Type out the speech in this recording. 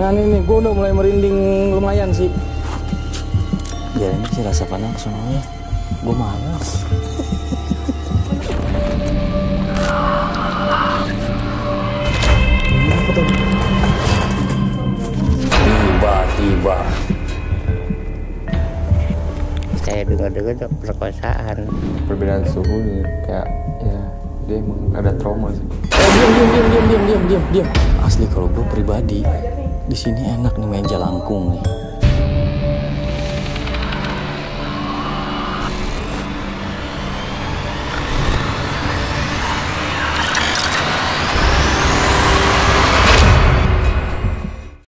Nah ini gue udah mulai merinding lumayan sih. Biar ini sih rasa panas soalnya. Gue malas. Tiba-tiba saya dengar-dengar perkosaan. Perbedaan suhu nih kayak ya dia emang ada trauma sih. Diam. asli kalau gue pribadi di sini enak nih main jalangkung nih.